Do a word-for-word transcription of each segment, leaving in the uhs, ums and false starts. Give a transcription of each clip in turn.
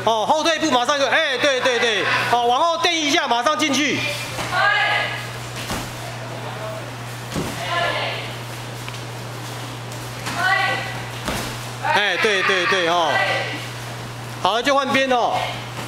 哦，后退一步马上就，哎，对对对，好，往后垫一下，马上进去。哎，对对对哦，好了就换边哦。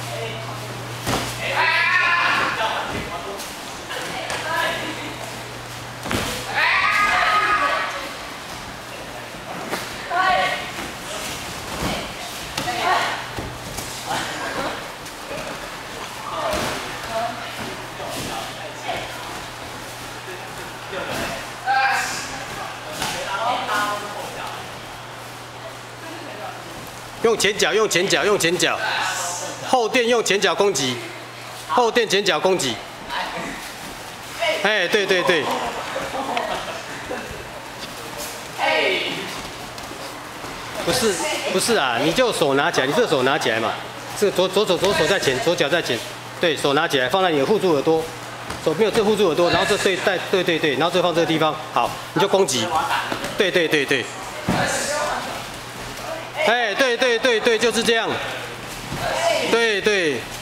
用前脚，用前脚，用前脚，后垫用前脚攻击，后垫前脚攻击。哎，对对对。不是不是啊，你就手拿起来，你这手拿起来嘛，这左左手左手在前，左脚在前，对手拿起来放在你的护住耳朵，手没有这护住耳朵，然后这对带对对对，然后这放这个地方，好，你就攻击。对对对对。哎，对对对对，就是这样。对对。